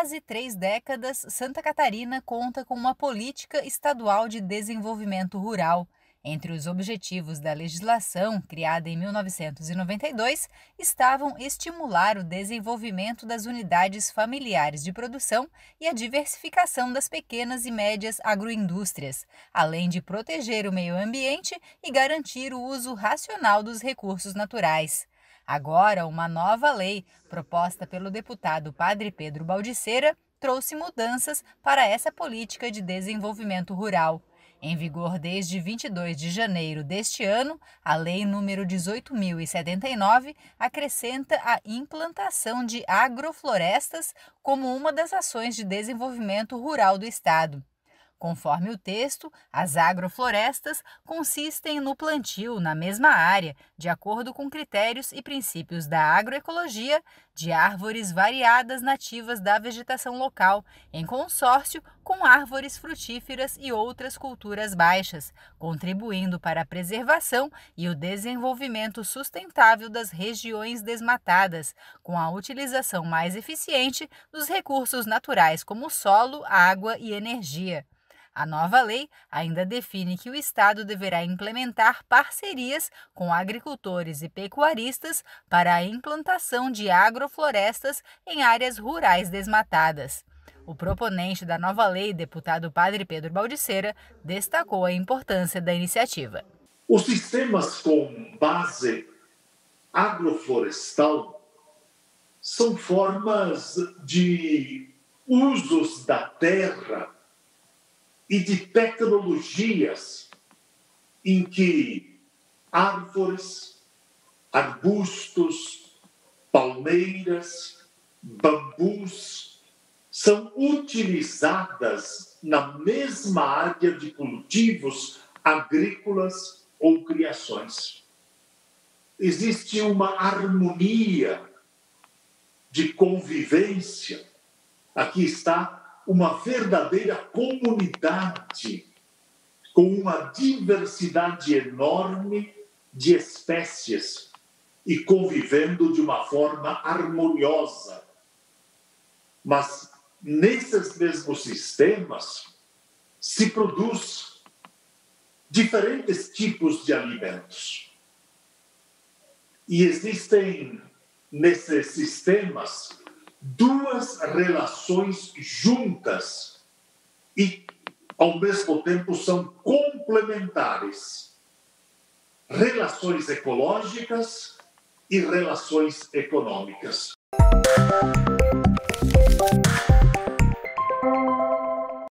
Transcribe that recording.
quase 3 décadas, Santa Catarina conta com uma política estadual de desenvolvimento rural. Entre os objetivos da legislação, criada em 1992, estavam estimular o desenvolvimento das unidades familiares de produção e a diversificação das pequenas e médias agroindústrias, além de proteger o meio ambiente e garantir o uso racional dos recursos naturais. Agora, uma nova lei, proposta pelo deputado Padre Pedro Baldiceira, trouxe mudanças para essa política de desenvolvimento rural. Em vigor desde 22 de janeiro deste ano, a Lei número 18.079 acrescenta a implantação de agroflorestas como uma das ações de desenvolvimento rural do Estado. Conforme o texto, as agroflorestas consistem no plantio na mesma área, de acordo com critérios e princípios da agroecologia, de árvores variadas nativas da vegetação local, em consórcio com árvores frutíferas e outras culturas baixas, contribuindo para a preservação e o desenvolvimento sustentável das regiões desmatadas, com a utilização mais eficiente dos recursos naturais como solo, água e energia. A nova lei ainda define que o Estado deverá implementar parcerias com agricultores e pecuaristas para a implantação de agroflorestas em áreas rurais desmatadas. O proponente da nova lei, deputado Padre Pedro Baldiceira, destacou a importância da iniciativa. Os sistemas com base agroflorestal são formas de usos da terra e de tecnologias em que árvores, arbustos, palmeiras, bambus são utilizadas na mesma área de cultivos agrícolas ou criações. Existe uma harmonia de convivência. Aqui está uma verdadeira comunidade com uma diversidade enorme de espécies e convivendo de uma forma harmoniosa. Mas nesses mesmos sistemas se produz diferentes tipos de alimentos. E existem nesses sistemas duas relações juntas e, ao mesmo tempo, são complementares. Relações ecológicas e relações econômicas.